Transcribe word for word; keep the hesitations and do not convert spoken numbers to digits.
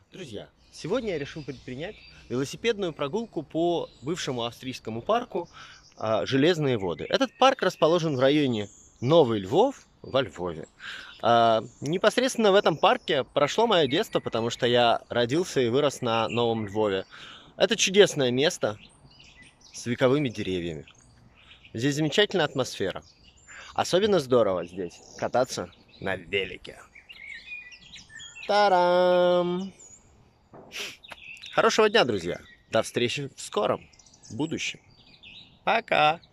Друзья, сегодня я решил предпринять велосипедную прогулку по бывшему австрийскому парку а, Железные воды. Этот парк расположен в районе Новый Львов во Львове. А, непосредственно в этом парке прошло мое детство, потому что я родился и вырос на Новом Львове. Это чудесное место с вековыми деревьями. Здесь замечательная атмосфера. Особенно здорово здесь кататься на велике. Тарам! Хорошего дня, друзья. До встречи в скором будущем. Пока.